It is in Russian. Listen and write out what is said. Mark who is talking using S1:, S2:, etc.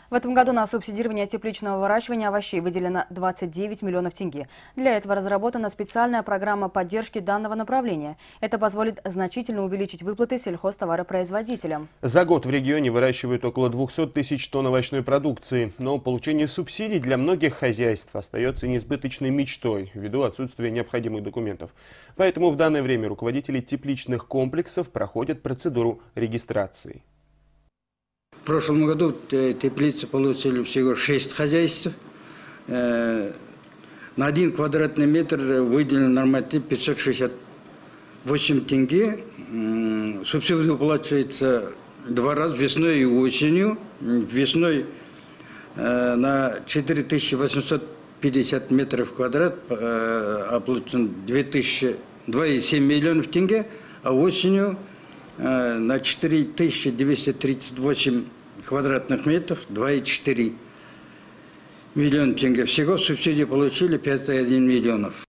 S1: В этом году на субсидирование тепличного выращивания овощей выделено 29 миллионов тенге. Для этого разработана специальная программа поддержки данного направления. Это позволит значительно увеличить выплаты сельхозтоваропроизводителям.
S2: За год в регионе выращивают около 200 тысяч тонн овощной продукции. Но получение субсидий для многих хозяйств остается несбыточной мечтой ввиду отсутствия необходимых документов. Поэтому в данное время руководители тепличных комплексов проходят процедуру регистрации.
S3: В прошлом году теплицы получили всего 6 хозяйств. На 1 квадратный метр выделен норматив 568 тенге. Субсидия выплачивается 2 раза, весной и осенью. Весной на 4850 метров квадрат оплачено 2,7 миллионов тенге, а осенью на 4238 квадратных метров 2,4 миллиона тенге. Всего субсидии получили 5,1 миллионов.